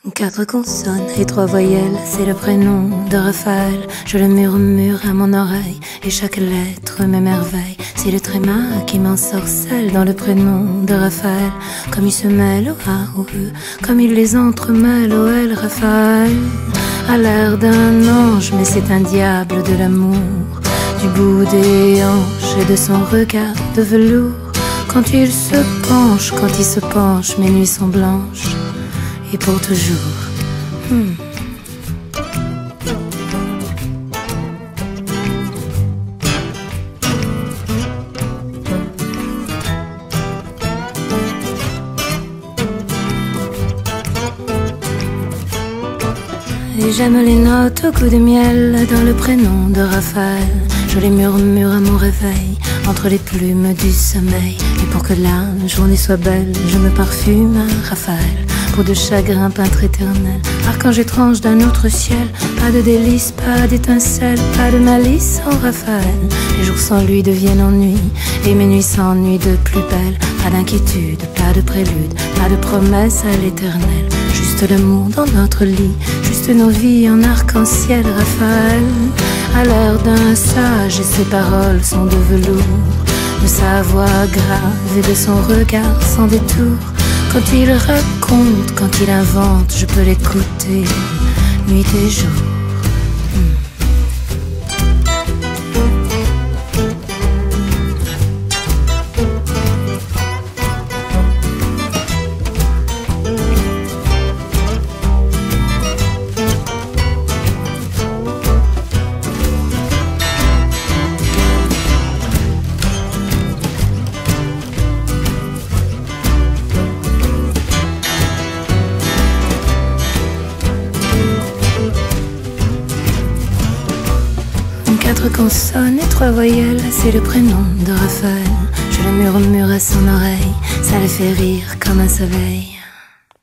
Quatre consonnes et trois voyelles, c'est le prénom de Raphaël. Je le murmure à mon oreille et chaque lettre m'émerveille. C'est le tréma qui m'ensorcelle dans le prénom de Raphaël. Comme il se mêle au A, au E, comme il les entremêle au L. Raphaël a l'air d'un ange, mais c'est un diable de l'amour, du bout des hanches et de son regard de velours. Quand il se penche, mes nuits sont blanches et pour toujours. Et j'aime les notes au coup de miel dans le prénom de Raphaël. Je les murmure à mon réveil entre les plumes du sommeil. Et pour que la journée soit belle, je me parfume à Raphaël. Peau de chagrin, peintre éternel, archange étrange d'un autre ciel. Pas de délices, pas d'étincelles, pas de malice sans Raphaël. Les jours sans lui deviennent ennui et mes nuits s'ennuient de plus belle. Pas d'inquiétude, pas de prélude, pas de promesse à l'éternel. Juste l'amour dans notre lit, juste nos vies en arc-en-ciel. Raphaël a l'air d'un sage et ses paroles sont de velours, de sa voix grave et de son regard sans détour. Quand il raconte, quand il invente, je peux l'écouter nuit et jour. 4 consonnes et 3 voyelles, c'est le prénom de Raphaël. Je le murmure à son oreille, ça le fait rire comme un soleil.